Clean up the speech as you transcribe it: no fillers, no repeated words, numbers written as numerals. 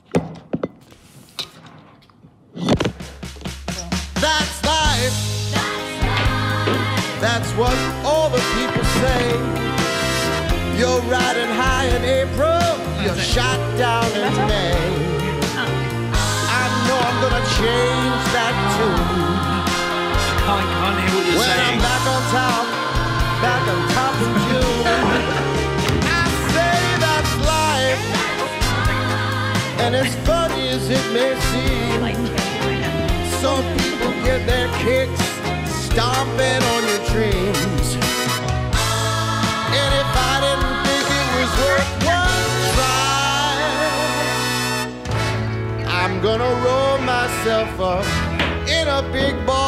That's life. That's what all the people say. You're riding high in April, you're shot down in May. I know I'm gonna change that tune. Can't hear what you're when saying. I'm back on top of June. I say that's life, and as funny as it may seem, some people get their kicks stomping on your dreams. And if I didn't think it was worth one try, I'm gonna roll myself up in a big ball